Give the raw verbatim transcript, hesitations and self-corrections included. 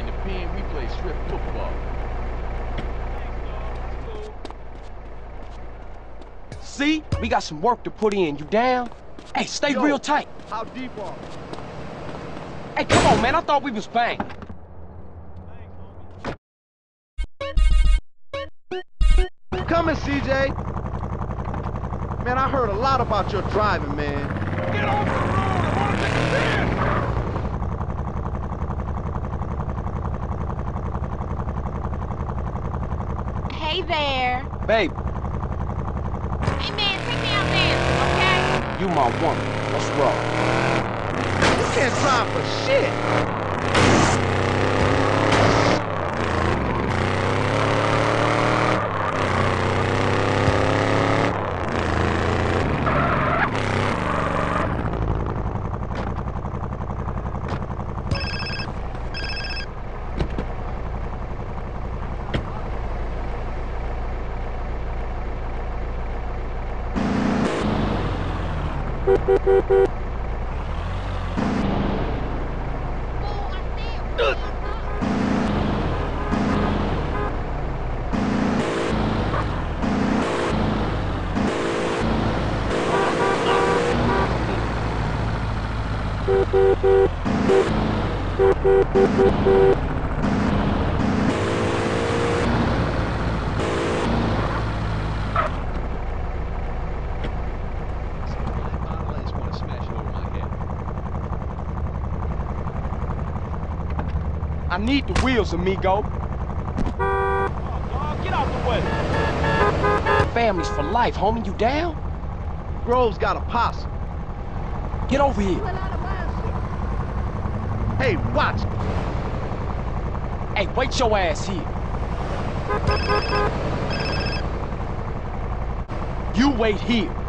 the pen, we play strip football. See? We got some work to put in. You down? Hey, stay Yo, real tight. How deep are we? Hey, come on, man. I thought we was banging. Coming, C J. Man, I heard a lot about your driving, man. Get off the road! I want to take a spin! Hey there. Babe, Hey man, take me out dancing, okay? you my woman. Let's roll. You can't drive for shit. I need the wheels, amigo. Oh, dog, get out the way! Families for life, homie. You down? Grove's got a posse. Get over here. Hey, watch. Hey, wait your ass here. You wait here.